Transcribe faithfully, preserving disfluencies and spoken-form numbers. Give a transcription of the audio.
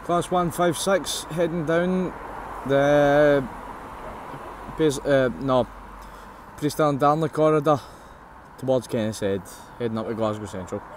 Class one five six heading down the base, uh, no, Priestell and Darnley corridor towards Kennishead, heading up to Glasgow Central.